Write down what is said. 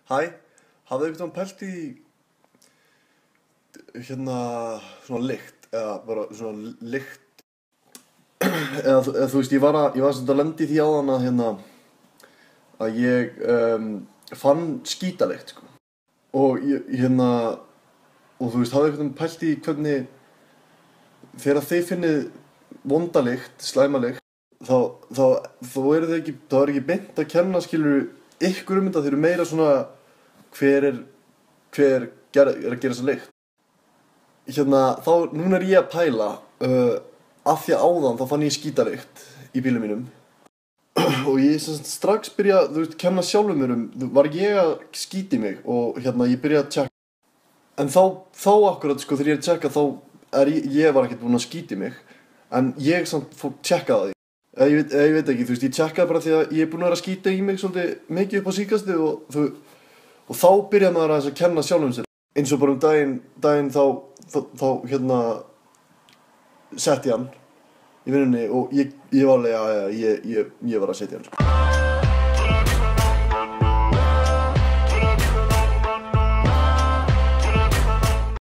Hæ, hafðu einhvern pælt í svona lykt eða bara svona lykt eða þú veist, ég var svona að lenda í því áðan að ég fann skítalykt sko. Og og þú veist, hafðu einhvern pælt í hvernig þegar þið finnið vonda lykt, slæma lykt þá er ekki beint að kenna skilur ykkur þetta, þeir eru meira svona hver er að gera þessa lykt. Núna er ég að pæla af því að áðan þá fann ég skítalykt í bílnum mínum og ég strax byrja að kenna sjálfum mér var ég að skíta í mig og ég byrja að tjekka. En þá akkurat sko þegar ég er að tjekka þá ég var ekkert búinn að skíta í mig en ég samt fór tjekkaði því. Ég veit ekki, þú veist, ég tjekkaði bara því að ég er búinn að vera að skíta í mig svolítið mikið upp á síðkastið og þá byrjaði maður að kenna sjálfum sér. Eins og bara daginn þá setti ég hann í vinnunni og ég var alveg, ég var að setja hann sko.